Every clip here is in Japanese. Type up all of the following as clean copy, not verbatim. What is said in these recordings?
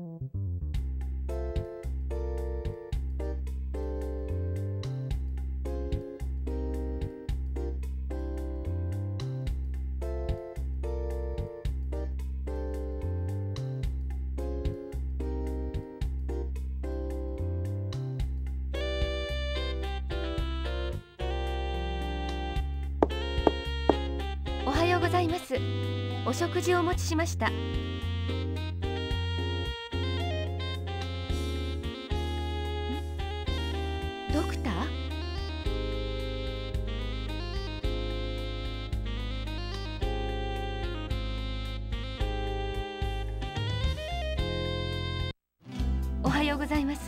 おはようございます。お食事をお持ちしました。ドクター？おはようございます。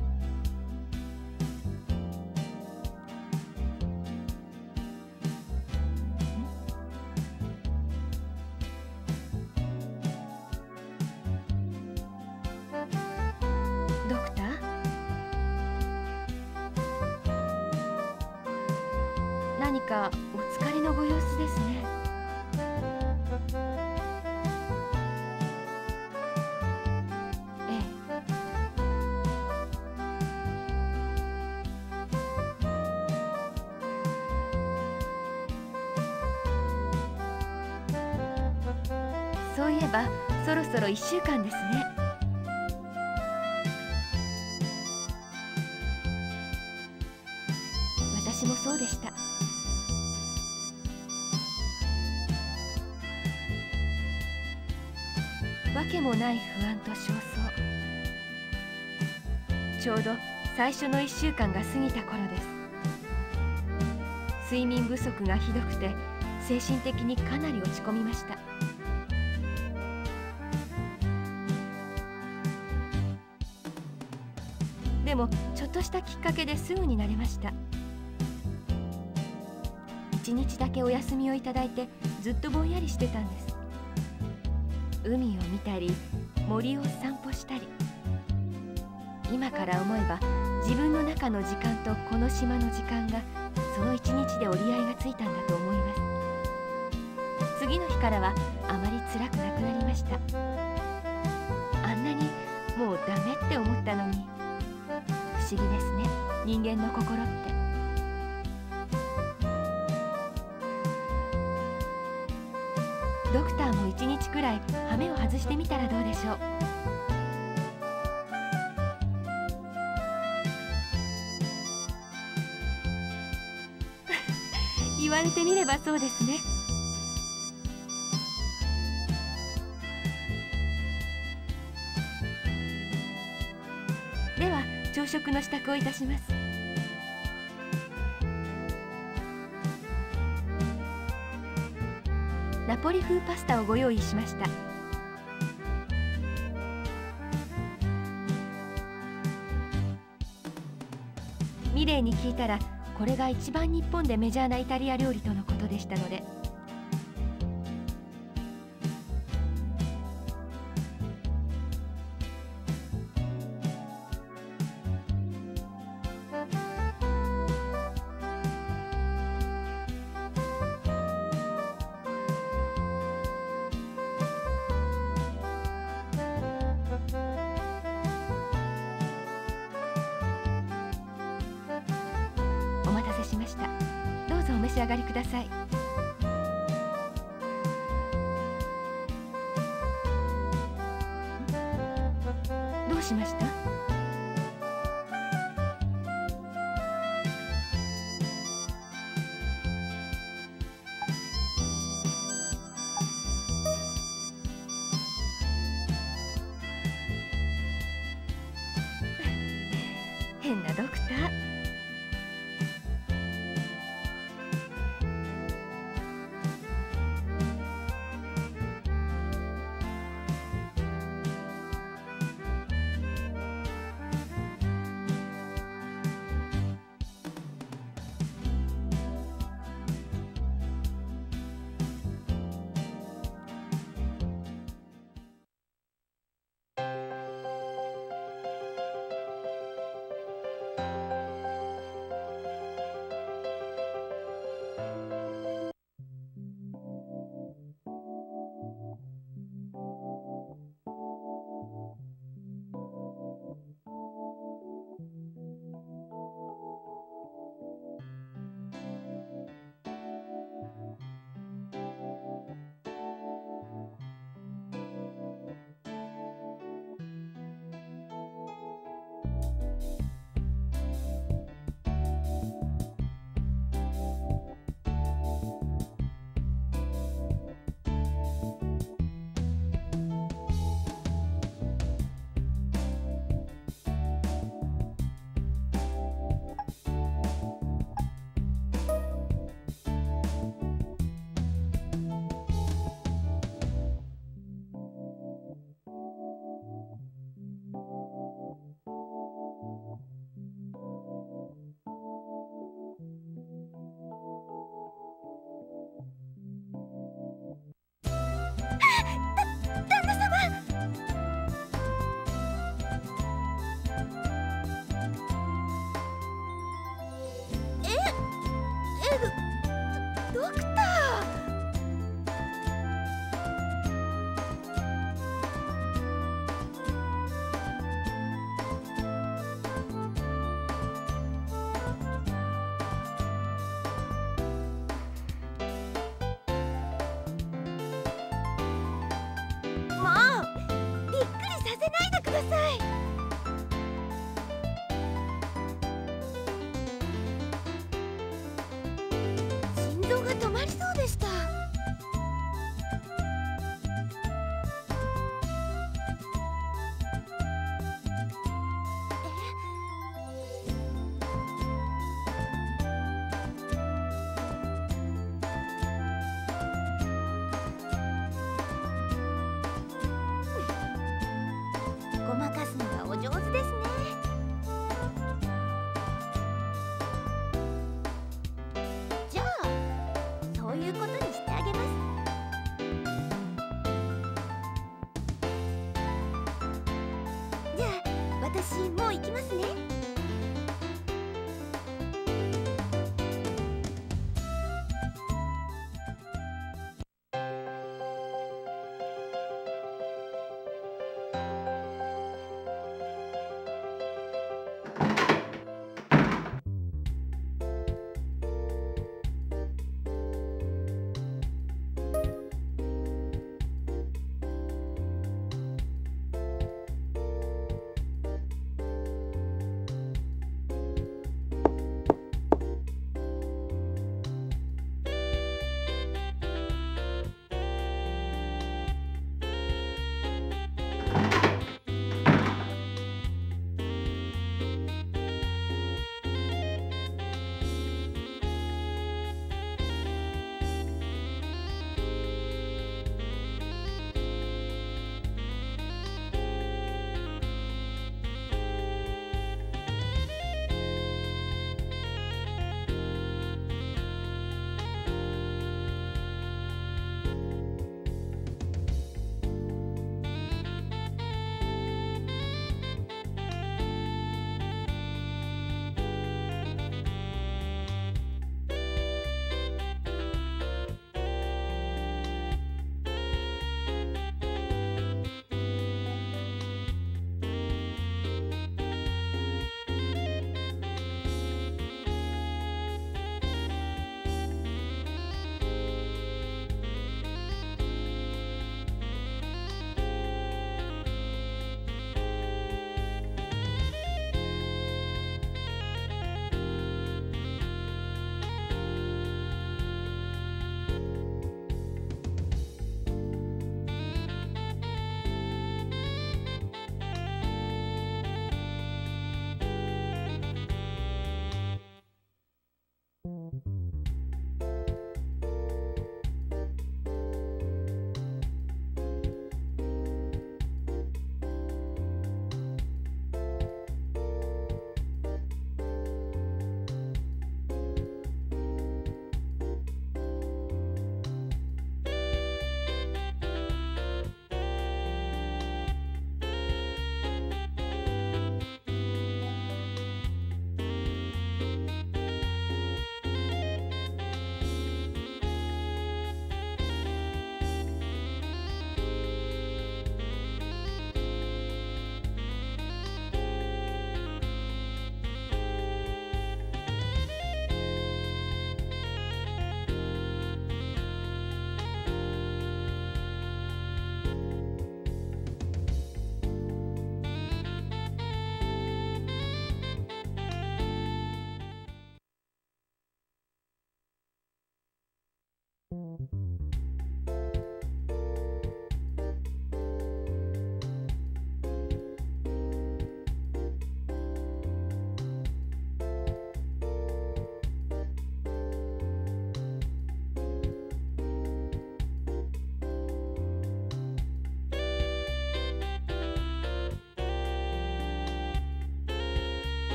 ドクター？何かお疲れのご様子ですね。ええ。そういえばそろそろ1週間ですね。私もそうでした。わけもない不安と焦燥。ちょうど最初の1週間が過ぎた頃です。睡眠不足がひどくて精神的にかなり落ち込みました。でもちょっとしたきっかけですぐになれました。1日だけお休みをいただいてずっとぼんやりしてたんです。海を見たり森を散歩したり、今から思えば自分の中の時間とこの島の時間がその1日で折り合いがついたんだと思います。次の日からはあまり辛くなくなりました。あんなにもうダメって思ったのに、不思議ですね、人間の心って。ドクターも1日くらい羽目を外してみたらどうでしょう。言われてみればそうですね。では朝食の支度をいたします。ナポリ風パスタをご用意しました。ミレイに聞いたらこれが一番日本でメジャーなイタリア料理とのことでしたので。お待たせしました。どうぞお召し上がりください。どうしました？変なドクター。 さい。心臓が止まりそうでした。ごまかすのがお上手ですね。じゃあそういうことにしてあげます。じゃあ私もう行きますね。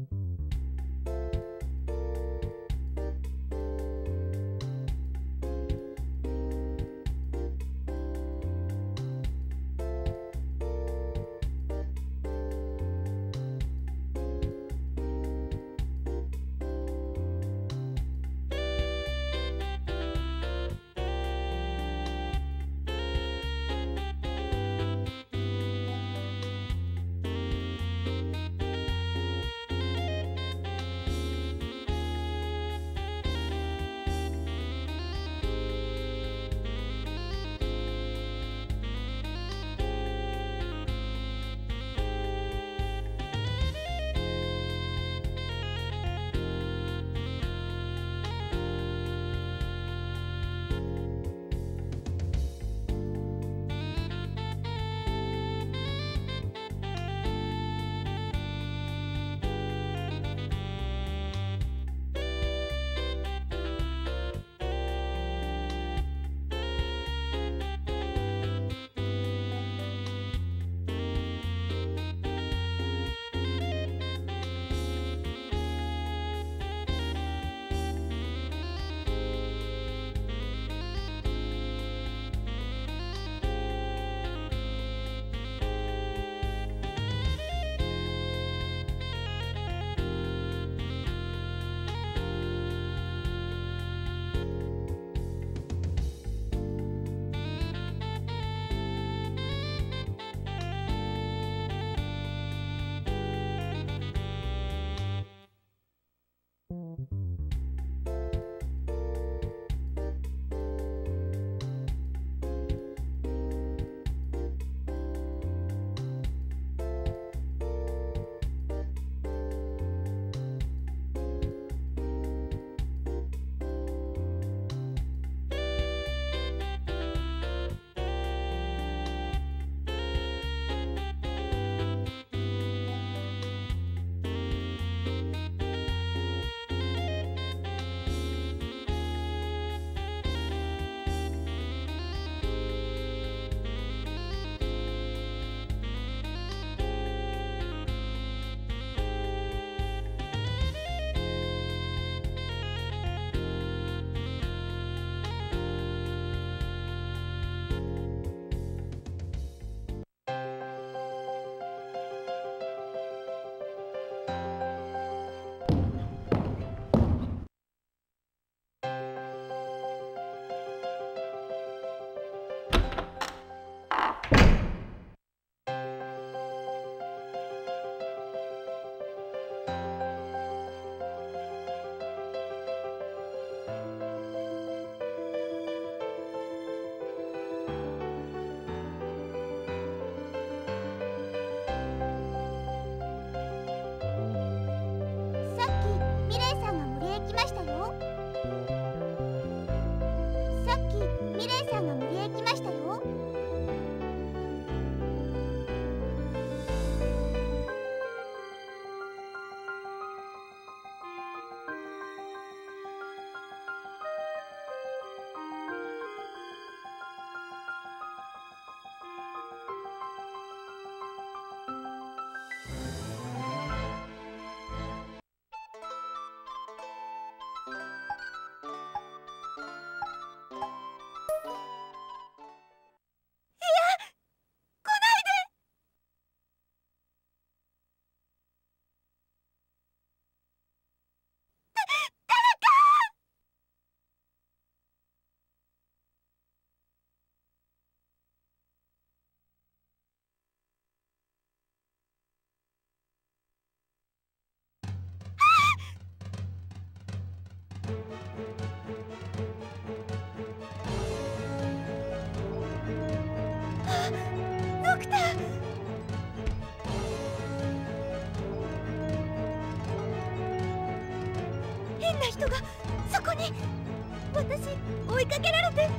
人がそこに。私追いかけられて。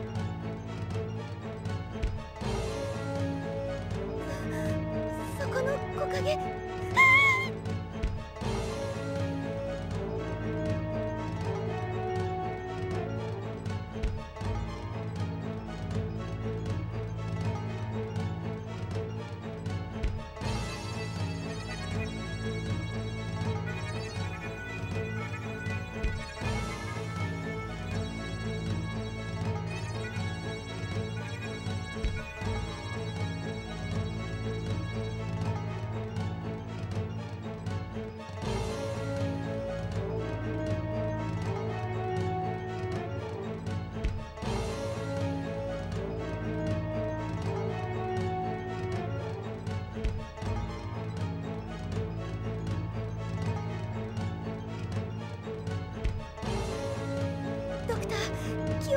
そこの木陰。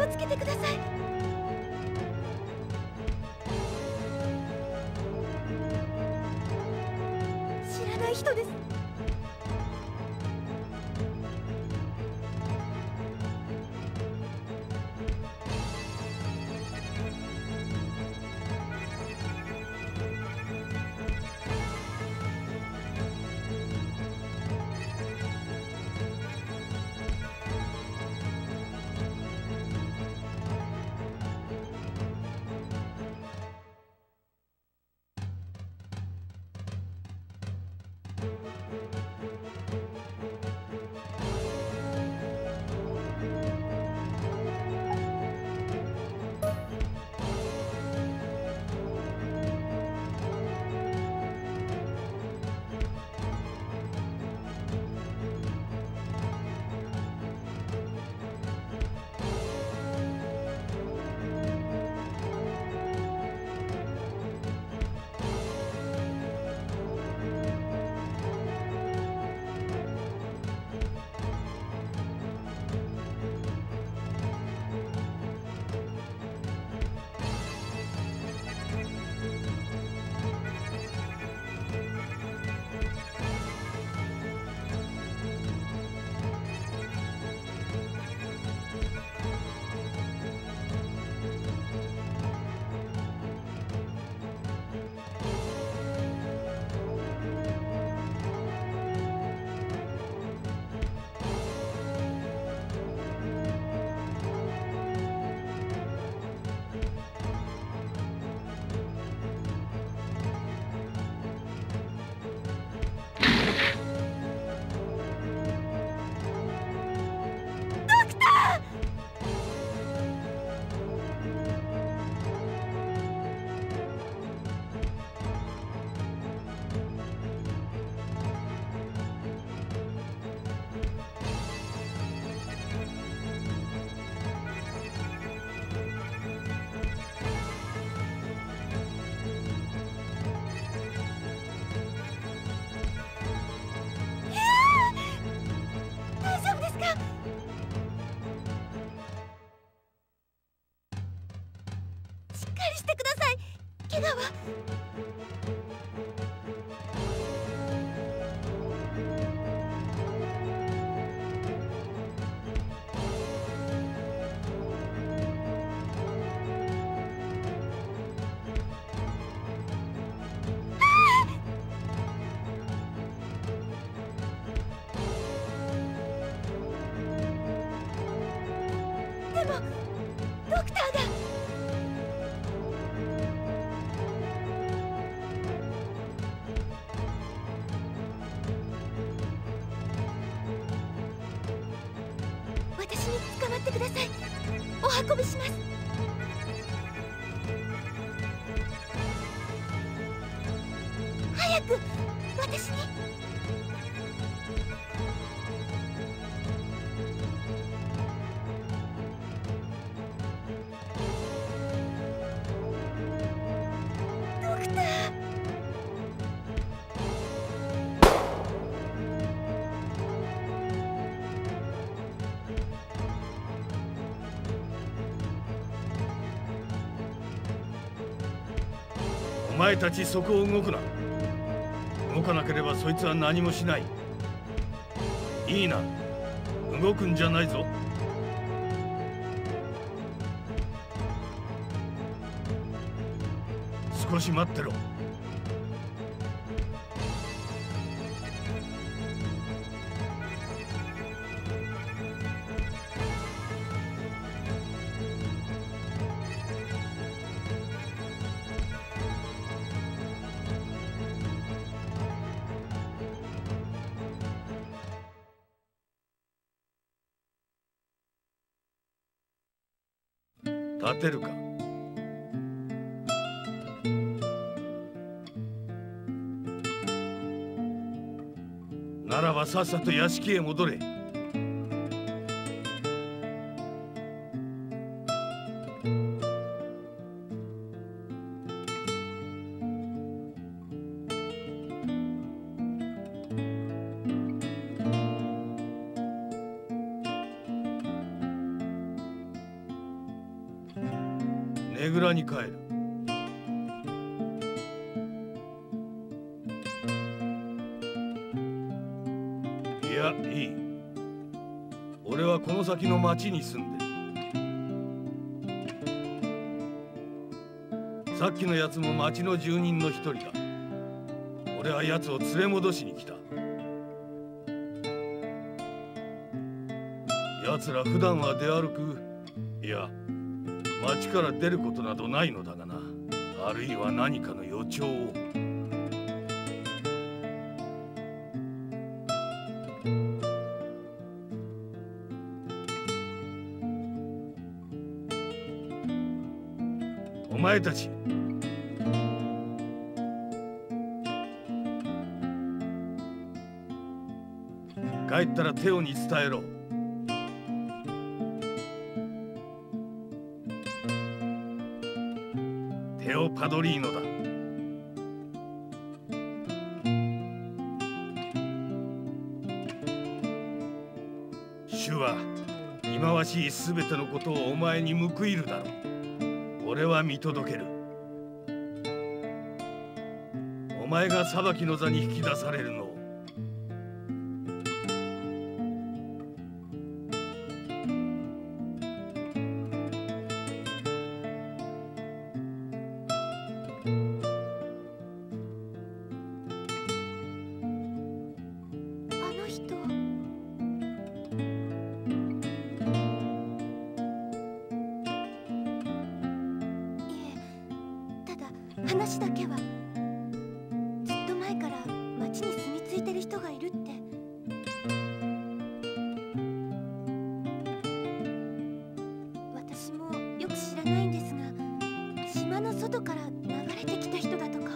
をつけてください。知らない人です。大丈夫ですか？しっかりしてください。怪我は。でもドクターが。私に捕まってください。お運びします。早く私に。ドクター。 お前たちそこを動くな。動かなければそいつは何もしない。いいな、動くんじゃないぞ。少し待ってろ。立てるか。ならばさっさと屋敷へ戻れ。 ねぐらに帰る。いや、いい。俺はこの先の町に住んでる。さっきのやつも町の住人の一人だ。俺はやつを連れ戻しに来た。やつら普段は出歩く、いや町から出ることなどないのだがな。あるいは何かの予兆を。お前たち、帰ったらテオに伝えろ。テオ・パドリーノだ。主は忌まわしいすべてのことをお前に報いるだろう。俺は見届ける。お前が裁きの座に引き出されるのを。 話だけは、ずっと前から町に住み着いてる人がいるって。私もよく知らないんですが、島の外から流れてきた人だとか。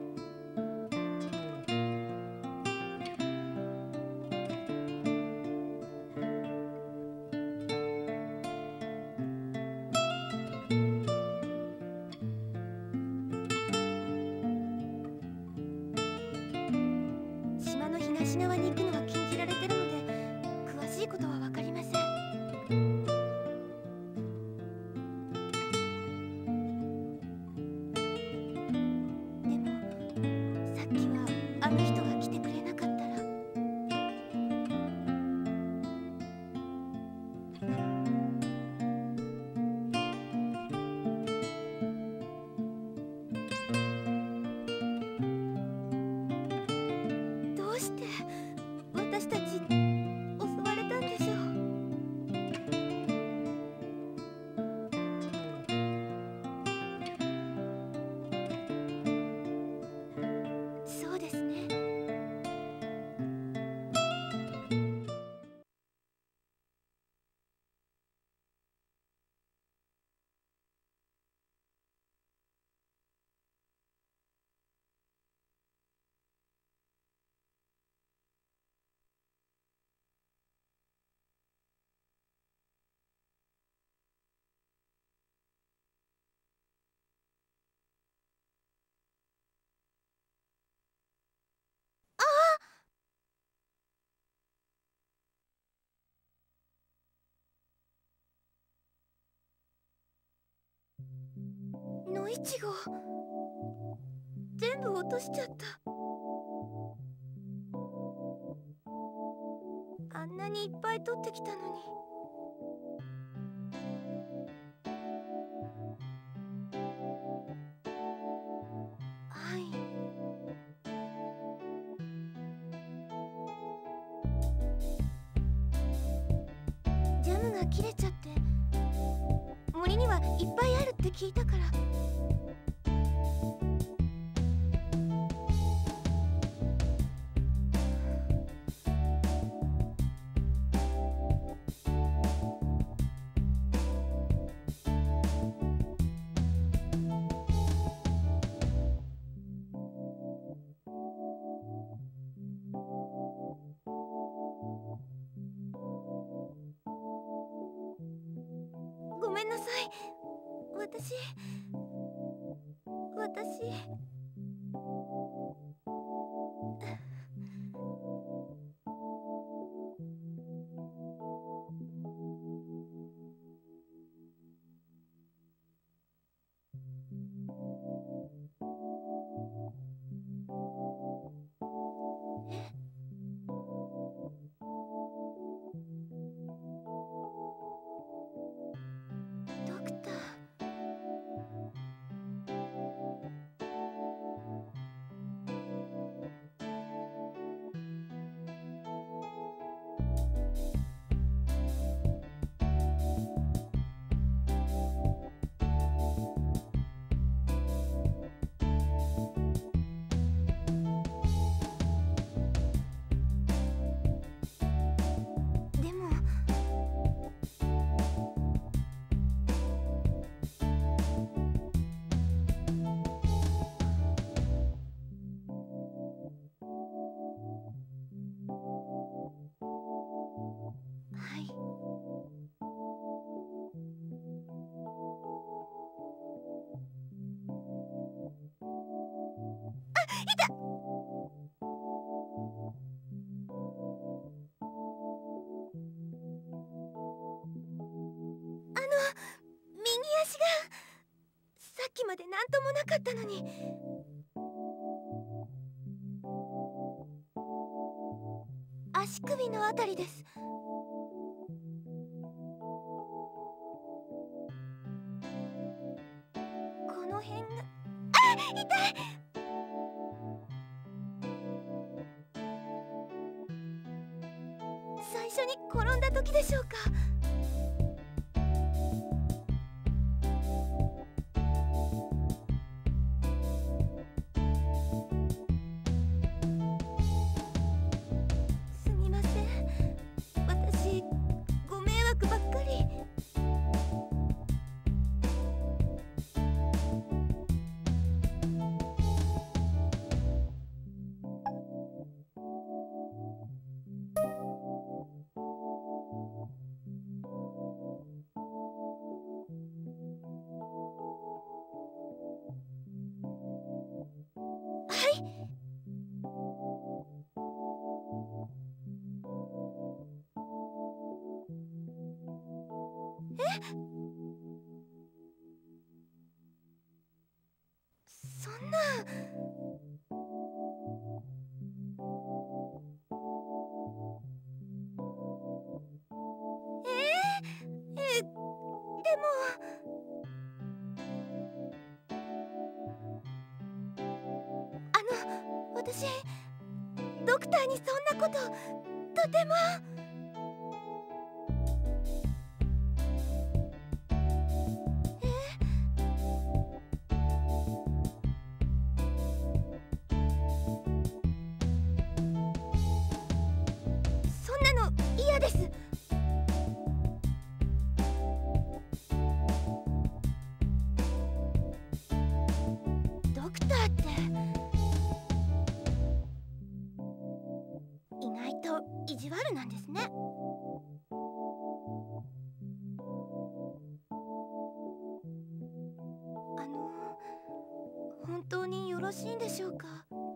東側に行くのは禁じられてるので、詳しいことは分かりません。でもさっきはあの人が来てくれなかったら。どうして私たち襲われたんでしょう。そうですね。野いちご全部落としちゃった。あんなにいっぱい取ってきたのに。はい。ジャムが切れちゃって、森にはいっぱいあるって聞いたから。ごめんなさい。私私がさっきまで何ともなかったのに。足首のあたりです。この辺が、あ、痛い。最初に転んだ時でしょうか。すみません、私ご迷惑ばっかり。はい。そんな。でも私ドクターにそんなこととても。そんなの嫌です。ドクターって意外と意地悪なんですね。本当によろしいんでしょうか。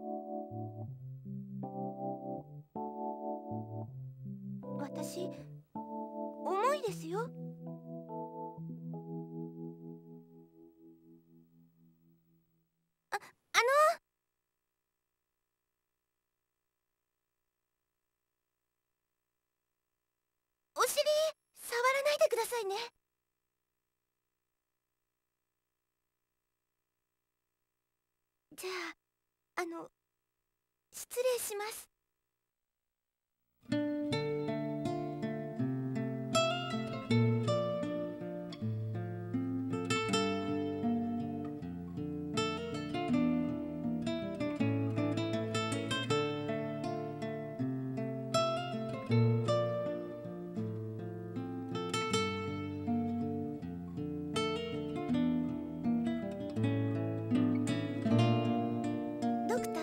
私重いですよ。お尻触らないでくださいね。じゃあ失礼します。ドクタ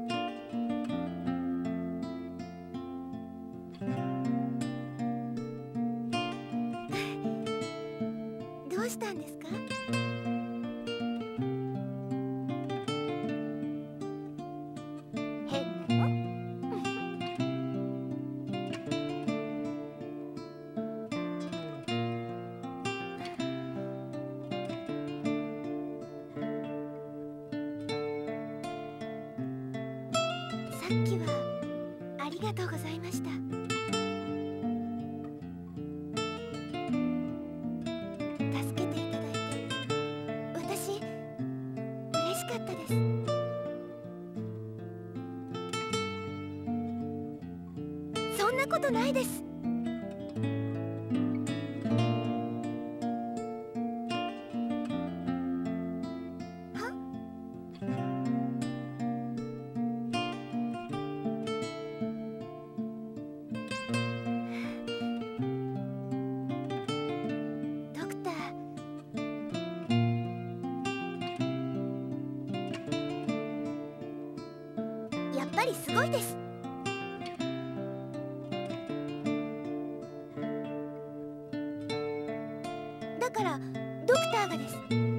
ーどうしたんですか？変なの？さっきはありがとうございました。助けていただいて私嬉しかったです。そんなことないです。ドクター、やっぱりすごいです。だからドクターがです。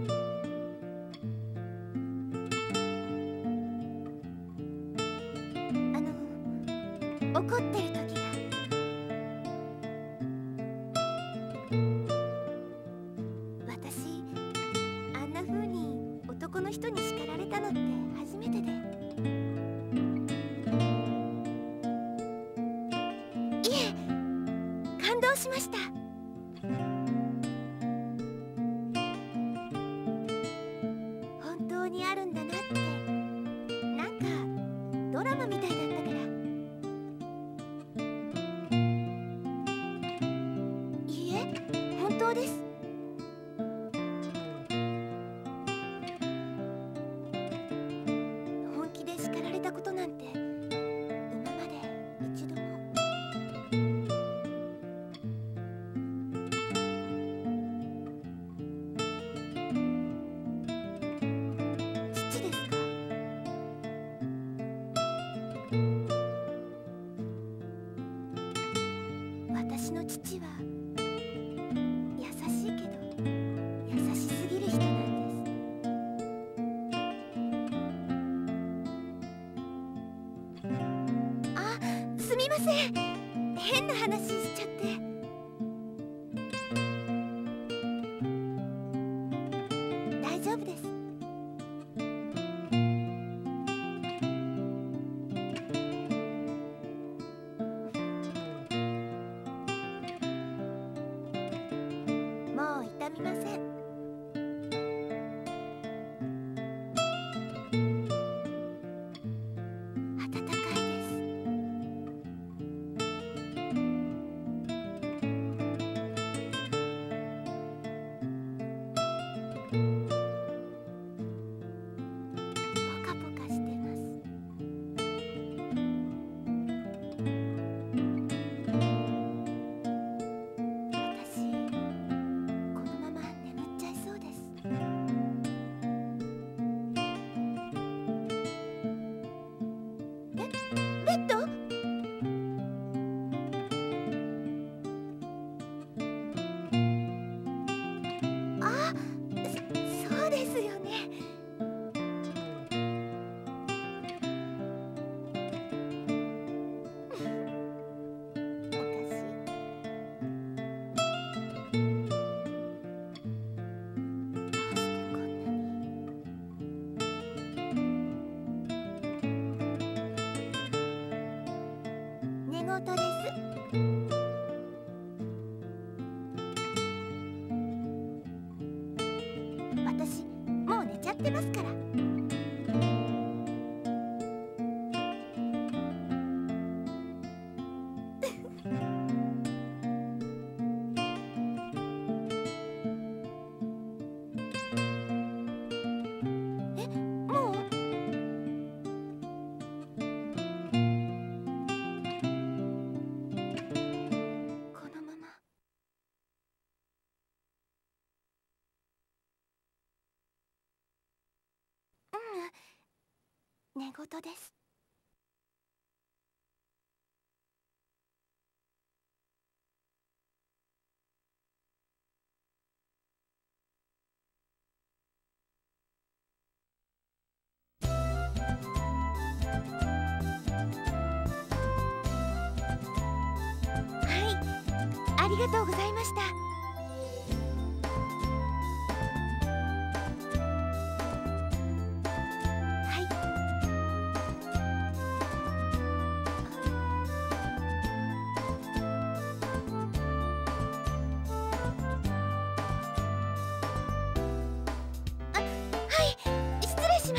怒ってる時が。私動しました。本当にあるんだなって、なんかドラマみたいだったから。いいえ、本当です。本気で叱られたことなんて今まで一度も。父ですか？私の父は優しいけど優しすぎる人なんです。あ、すみません。変な話しちゃって。大丈夫です。もう痛みません。暖かいです。ポカポカしてます。私このまま眠っちゃいそうです。ベッド？あ、そうですよね。おかしい。どうしてこんなに。寝言です。私もう寝ちゃってますから。え、もう？このまま。寝言です。はい、ありがとうございました。はい。はい、失礼します。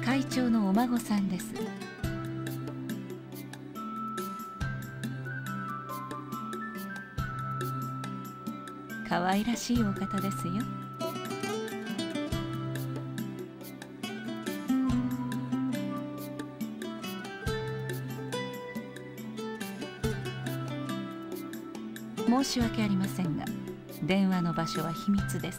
会長のお孫さんです。可愛らしいお方ですよ。申し訳ありませんが、電話の場所は秘密です。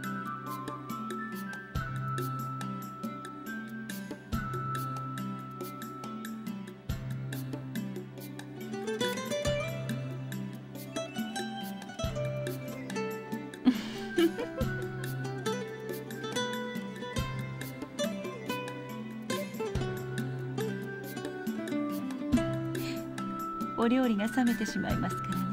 お料理が冷めてしまいますからね。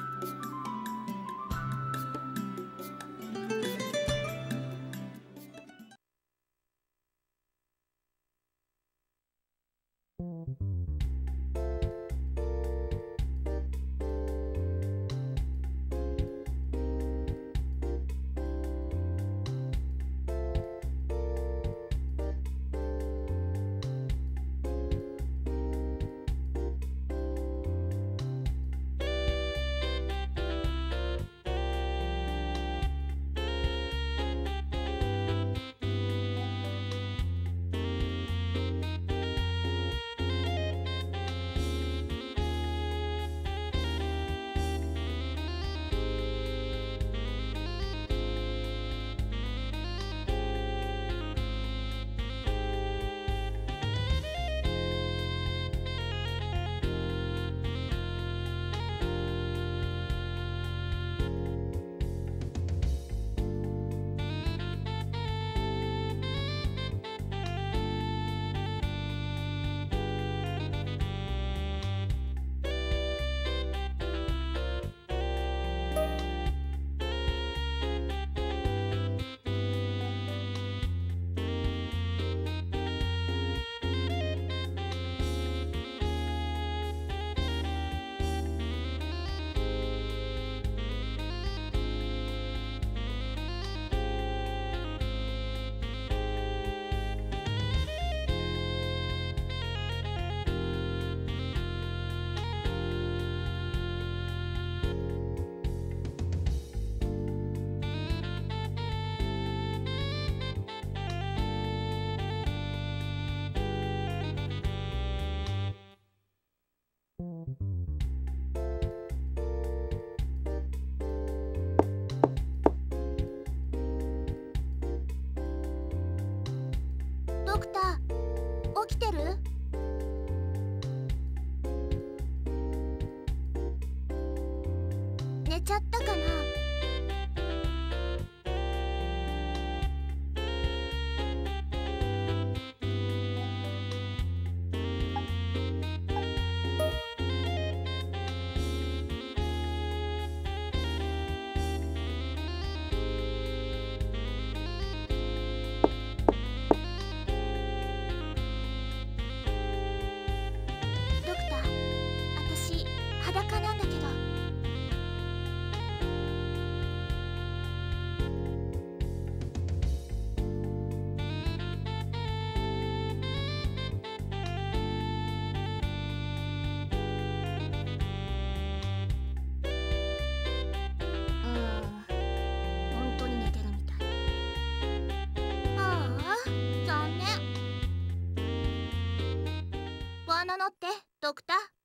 ドクター、起きてる？寝ちゃったかな？裸なんだけど。本当に寝てるみたい。ああ、残念。ワーナ乗って、ドクター。